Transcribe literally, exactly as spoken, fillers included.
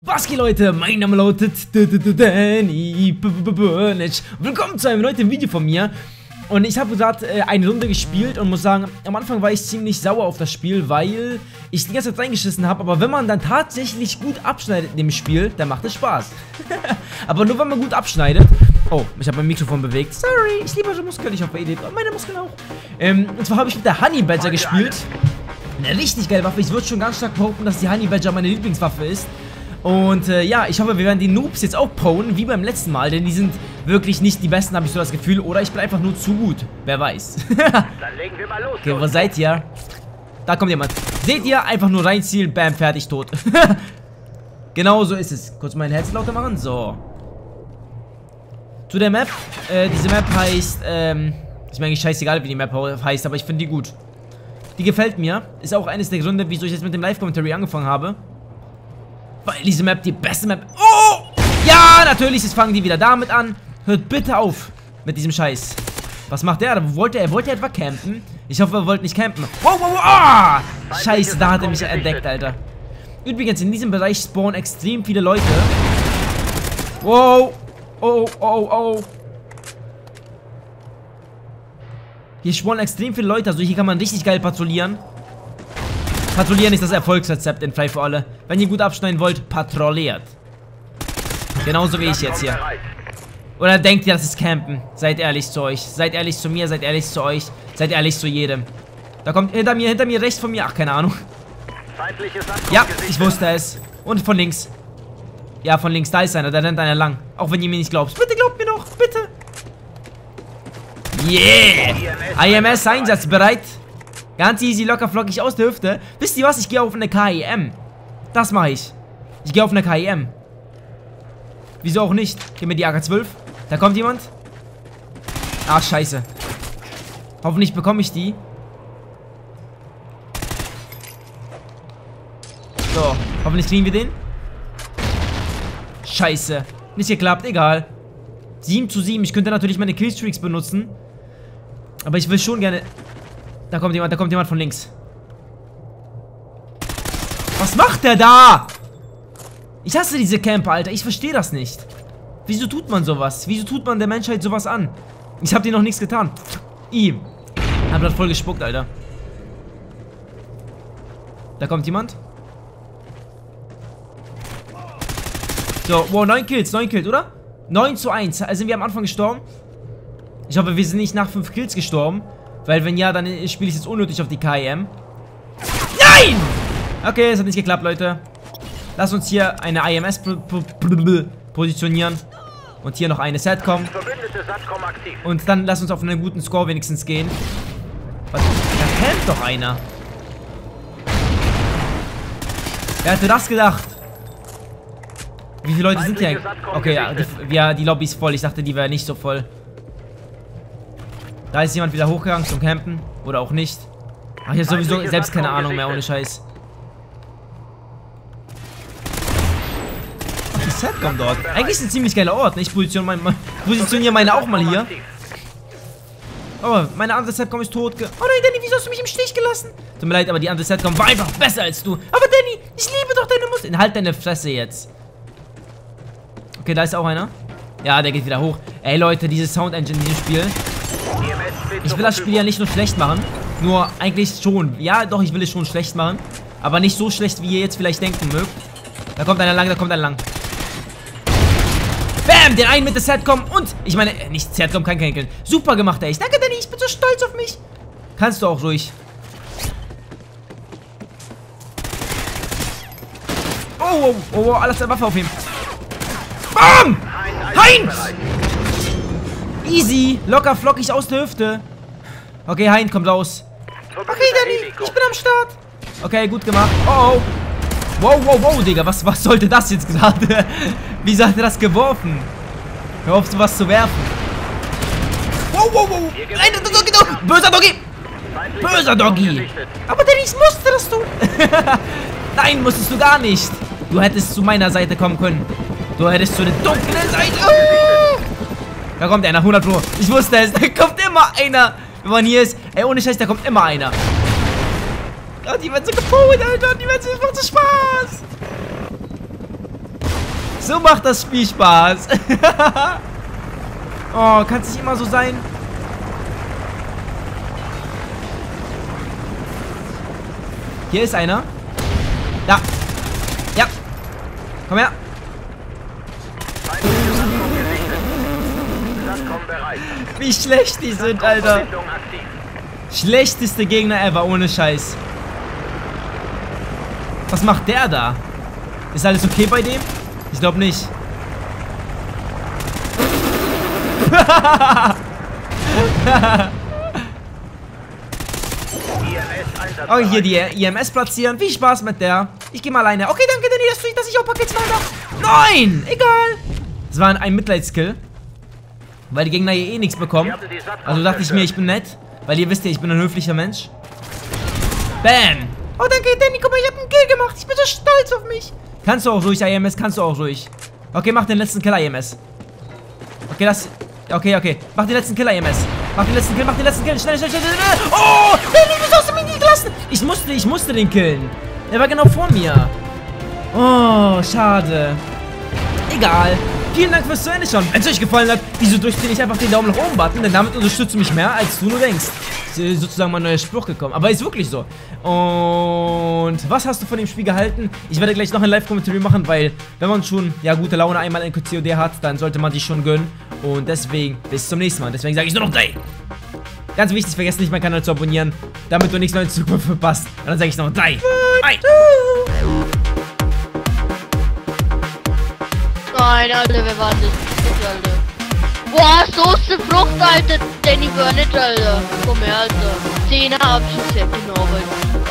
Was geht, Leute? Mein Name lautet Danny. Willkommen zu einem neuen Video von mir. Und ich habe gerade äh, eine Runde gespielt und muss sagen, am Anfang war ich ziemlich sauer auf das Spiel, weil ich die ganze Zeit reingeschissen habe. Aber wenn man dann tatsächlich gut abschneidet in dem Spiel, dann macht es Spaß. Aber nur wenn man gut abschneidet. Oh, ich habe mein Mikrofon bewegt. Sorry, ich liebe eure Muskeln. Ich hoffe, ihr liebt meine Muskeln auch. Ähm, und zwar habe ich mit der Honey Badger gespielt. Eine richtig geile Waffe. Ich würde schon ganz stark behaupten, dass die Honey Badger meine Lieblingswaffe ist. Und äh, ja, ich hoffe, wir werden die Noobs jetzt auch powen, wie beim letzten Mal, denn die sind wirklich nicht die besten, habe ich so das Gefühl. Oder ich bin einfach nur zu gut, wer weiß. Dann legen wir mal los. Okay, wo seid ihr? Da kommt jemand. Seht ihr? Einfach nur reinzielen, bam, fertig, tot. Genau so ist es. Kurz mein Herz lauter machen, so. Zu der Map, äh, diese Map heißt, ähm, ist mir eigentlich scheißegal, wie die Map heißt, aber ich finde die gut. Die gefällt mir, ist auch eines der Gründe, wieso ich jetzt mit dem Live-Commentary angefangen habe. Weil diese Map die beste Map... Oh! Ja, natürlich, jetzt fangen die wieder damit an. Hört bitte auf mit diesem Scheiß. Was macht der? Wo wollte er? Wollte er etwa campen? Ich hoffe, er wollte nicht campen. Wow, wow, wow! Ah! Scheiße, da hat er mich entdeckt, Alter. Übrigens, in diesem Bereich spawnen extrem viele Leute. Wow! Oh, oh, oh. Hier spawnen extrem viele Leute, also hier kann man richtig geil patrouillieren. Patrouillieren ist das Erfolgsrezept in Frei für alle. Wenn ihr gut abschneiden wollt, patrouilliert. Genauso wie ich jetzt hier. Oder denkt ihr, das ist Campen? Seid ehrlich zu euch. Seid ehrlich zu mir, seid ehrlich zu euch. Seid ehrlich zu jedem. Da kommt hinter mir, hinter mir, rechts von mir. Ach, keine Ahnung. Ja, ich wusste es. Und von links. Ja, von links, da ist einer, da rennt einer lang. Auch wenn ihr mir nicht glaubt. Bitte glaubt mir doch, bitte. Yeah! I M S einsatzbereit. Ganz easy, locker, flockig aus der Hüfte. Wisst ihr was? Ich gehe auf eine K I M. Das mache ich. Ich gehe auf eine K I M. Wieso auch nicht? Gib mir die A K zwölf. Da kommt jemand. Ach, scheiße. Hoffentlich bekomme ich die. So, hoffentlich kriegen wir den. Scheiße. Nicht geklappt, egal. sieben zu sieben. Ich könnte natürlich meine Killstreaks benutzen. Aber ich will schon gerne... Da kommt jemand, da kommt jemand von links. Was macht der da? Ich hasse diese Camper, Alter. Ich verstehe das nicht. Wieso tut man sowas? Wieso tut man der Menschheit sowas an? Ich habe dir noch nichts getan. I. Hab das voll gespuckt, Alter. Da kommt jemand. So, wow, neun Kills, neun Kills, oder? neun zu eins. Also sind wir am Anfang gestorben. Ich hoffe, wir sind nicht nach fünf Kills gestorben. Weil wenn ja, dann spiele ich jetzt unnötig auf die K I M. Nein! Okay, es hat nicht geklappt, Leute. Lass uns hier eine I M S positionieren. Und hier noch eine Satcom. Und dann lass uns auf einen guten Score wenigstens gehen. Was? Da campt doch einer. Wer hätte das gedacht? Wie viele Leute sind hier eigentlich? Okay, ja die, ja, die Lobby ist voll. Ich dachte, die wäre nicht so voll. Da ist jemand wieder hochgegangen zum Campen. Oder auch nicht. Ach, ich habe sowieso selbst keine Ahnung mehr, ohne Scheiß. Ach, die Satcom dort. Eigentlich ist ein ziemlich geiler Ort. Ne? Ich positioniere meine, positioniere meine auch mal hier. Oh, meine andere Satcom ist tot. Oh nein, Danny, wieso hast du mich im Stich gelassen? Tut mir leid, aber die andere Satcom war einfach besser als du. Aber Danny, ich liebe doch deine Muskeln. Halt deine Fresse jetzt. Okay, da ist auch einer. Ja, der geht wieder hoch. Ey, Leute, diese Sound Engine in diesem Spiel. Ich will das Spiel ja nicht nur schlecht machen. Nur eigentlich schon. Ja, doch, ich will es schon schlecht machen. Aber nicht so schlecht, wie ihr jetzt vielleicht denken mögt. Da kommt einer lang, da kommt einer lang. Bam, den einen mit der Satcom. Und, ich meine, nicht Satcom, kein Kenkeln. Super gemacht, ey. Danke, Danny, ich bin so stolz auf mich. Kannst du auch ruhig. Oh, oh, oh, oh, alles der Waffe aufheben. Bam! Heinz! Easy, locker, flockig aus der Hüfte. Okay, Hein kommt raus. Okay, Danny, ich bin am Start. Okay, gut gemacht. Oh, oh. Wow, wow, wow, Digga, was, was sollte das jetzt gerade? Wieso hat er das geworfen? Hör auf, sowas zu werfen. Wow, wow, wow. Nein, Doggy, Doggy. Böser Doggy. Böser Doggy. Aber Danny, ich musste das tun. Nein, musstest du gar nicht. Du hättest zu meiner Seite kommen können. Du hättest zu der dunklen Seite. Oh. Da kommt einer, hundert Pro. Ich wusste es. Da kommt immer einer. Wenn man hier ist. Ey, ohne Scheiß, da kommt immer einer. Oh, die werden so gepolt, Alter. Die werden so, das macht so Spaß. So macht das Spiel Spaß. Oh, kann es nicht immer so sein? Hier ist einer. Da. Ja. Komm her. Wie schlecht die sind, Alter. Schlechteste Gegner ever, ohne Scheiß. Was macht der da? Ist alles okay bei dem? Ich glaube nicht. Oh, hier die I M S platzieren. Viel Spaß mit der. Ich gehe mal alleine. Okay, danke, Danny, dass, dass ich auch Paket zwei darf. Nein! Egal. Das war ein Mitleidskill. Weil die Gegner hier eh nichts bekommen. Also dachte ich mir, ich bin nett. Weil ihr wisst ja, ich bin ein höflicher Mensch. Bam! Oh, danke, Danny, guck mal, ich habe einen Kill gemacht. Ich bin so stolz auf mich. Kannst du auch ruhig, I M S, kannst du auch ruhig. Okay, mach den letzten Kill, I M S. Okay, das... Okay, okay. Mach den letzten Kill, I M S. Mach den letzten Kill, mach den letzten Kill. Schnell, schnell, schnell, schnell. Oh! Danny, wieso hast du mich nicht gelassen? Ich musste, ich musste den killen. Er war genau vor mir. Oh, schade. Egal. Vielen Dank fürs Zuhören schauen. Wenn es euch gefallen hat, wieso drückt ihr nicht einfach den Daumen nach oben Button? Denn damit unterstützt du mich mehr, als du nur denkst. Ist sozusagen mein neuer Spruch gekommen. Aber ist wirklich so. Und was hast du von dem Spiel gehalten? Ich werde gleich noch ein Live-Kommentar machen, weil wenn man schon ja gute Laune einmal in C O D hat, dann sollte man sich schon gönnen. Und deswegen bis zum nächsten Mal. Deswegen sage ich nur noch drei. Ganz wichtig, vergesst nicht, meinen Kanal zu abonnieren, damit du nichts mehr in Zukunft verpasst. Und dann sage ich noch drei. Nein, Alter, wer war das? Alter. Boah, Soße, Frucht, Alter. Danny Burnett, Alter. Komm her, Alter. Zehner Abschuss, ja, genau, Alter.